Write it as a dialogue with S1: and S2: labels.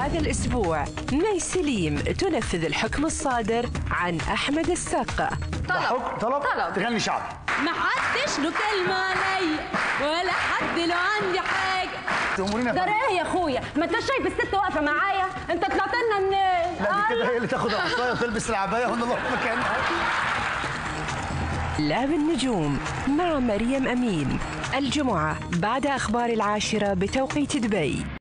S1: هذا الأسبوع مي سليم تنفذ الحكم الصادر عن أحمد السقا.
S2: طلب تغني شعبي.
S3: ما حدش له كلمة عليا ولا حد له عندي حاجة.
S2: تأمرينا
S3: ايه يا اخويا؟ ما انت شايف الست واقفة معايا؟ انت طلعت لنا منين؟
S2: لا دي كده هي اللي تاخد العصاية وتلبس العباية وإن الله في مكانها.
S1: لعب النجوم مع مريم أمين الجمعة بعد أخبار 10 بتوقيت دبي.